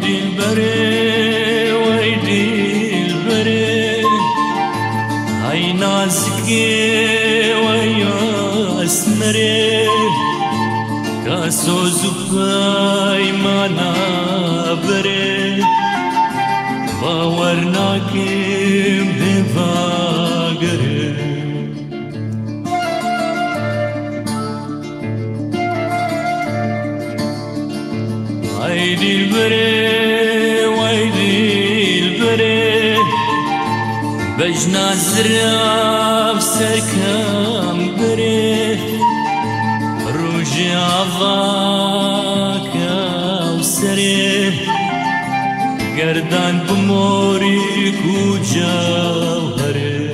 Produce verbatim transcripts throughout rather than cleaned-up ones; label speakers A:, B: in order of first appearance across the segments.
A: دلبره وای دلبره های نازکه وای اسمره کاسوز پای مانا بره باور ناکم هواگره وای دلبره وای دلبره بجنا زراب سرکم بره روژ آوا کوسره گردان بموری کو جوهره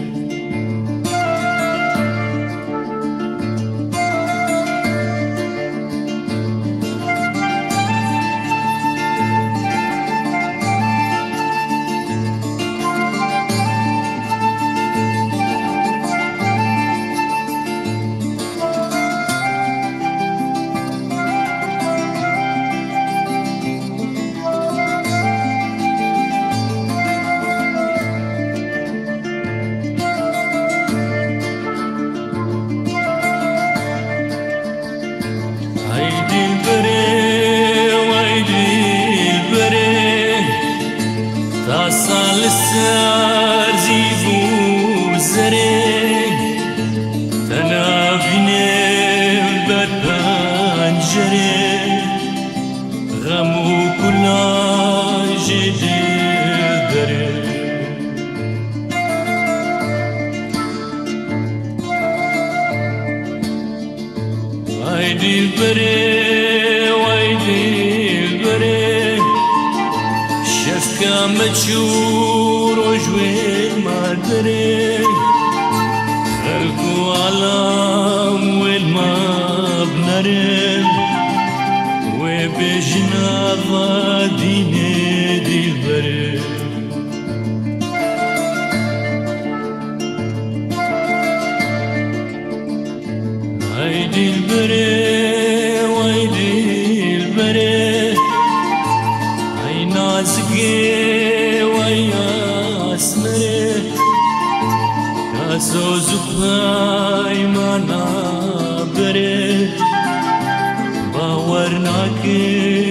A: سال سر زیبو زره تنابینه بر پنجره غم و کلاژ دلبره وای دلبره وای دلبره شفکم بچور و جوی مادره خلق و عالم و المبنره و بجناوا دین دلبره وای دلبره وای دلبره ای نازکه وای اسمره کاسوز پای مانا بره باور ناکه